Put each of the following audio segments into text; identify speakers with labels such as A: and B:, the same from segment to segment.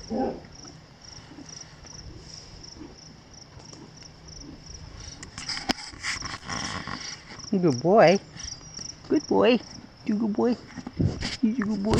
A: Good boy. Good boy. You good boy. You good boy.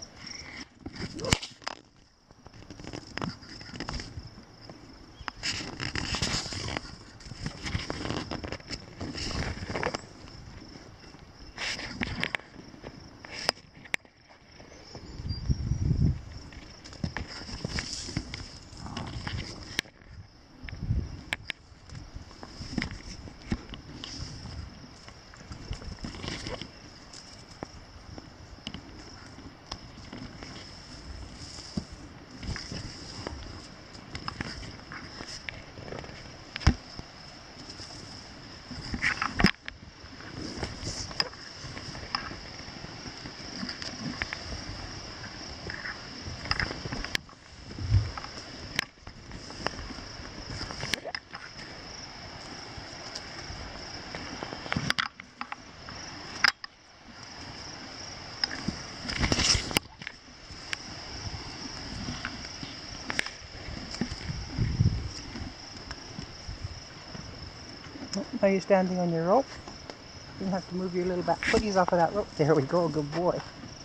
A: Now you're standing on your rope. You have to move your little back footies off of that rope. There we go, good boy.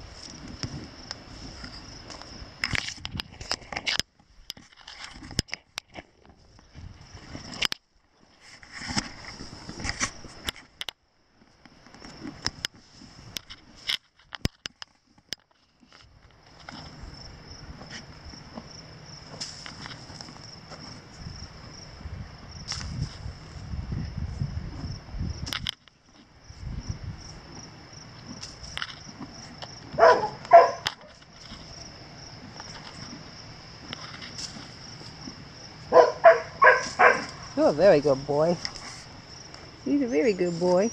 A: You're a very good boy. He's a very good boy.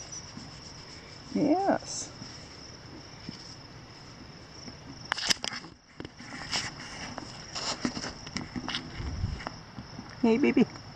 A: Yes. Hey, baby.